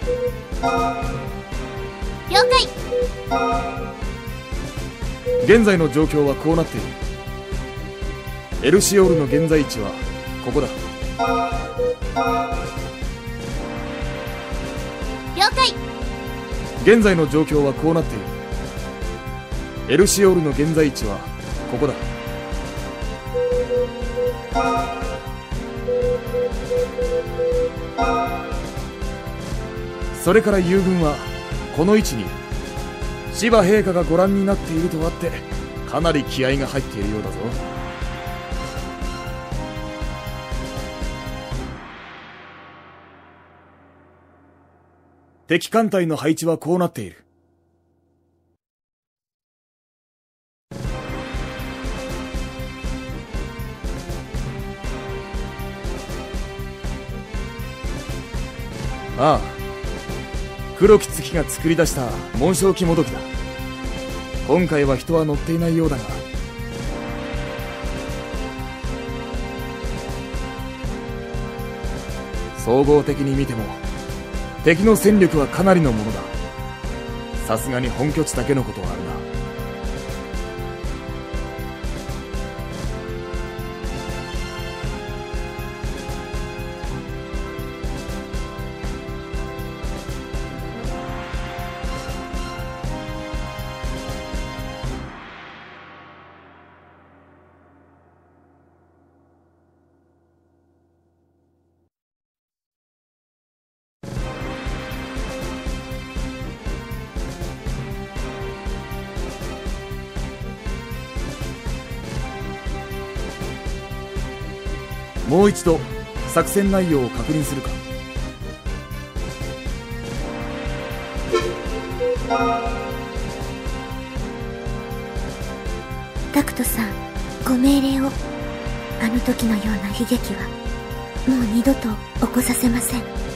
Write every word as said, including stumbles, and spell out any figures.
了解。 現在の状況はこうなっている。エルシオールの現在地はここだ。 了解。 現在の状況はこうなっている。エルシオールの現在地はここだ。それから友軍はこの位置にいる。芝陛下がご覧になっているとあってかなり気合が入っているようだぞ。敵艦隊の配置はこうなっている。ああ、黒き月が作り出した紋章機もどきだ。今回は人は乗っていないようだが、総合的に見ても敵の戦力はかなりのものだ。さすがに本拠地だけのことはあるな。もう一度作戦内容を確認するか。 タクトさん、ご命令を。あの時のような悲劇はもう二度と起こさせません。